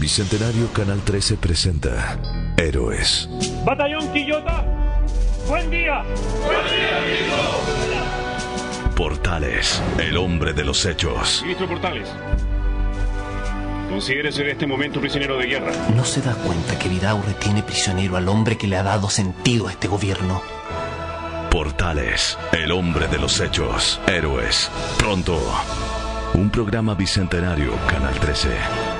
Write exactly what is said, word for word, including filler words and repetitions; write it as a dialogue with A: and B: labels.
A: Bicentenario Canal trece presenta Héroes.
B: Batallón Quillota, buen día.
C: Buen día, amigo.
A: Portales, el hombre de los hechos.
B: Ministro Portales, considérese de este momento prisionero de guerra.
D: ¿No se da cuenta que Vidaurre tiene prisionero al hombre que le ha dado sentido a este gobierno?
A: Portales, el hombre de los hechos. Héroes. Pronto. Un programa bicentenario Canal trece.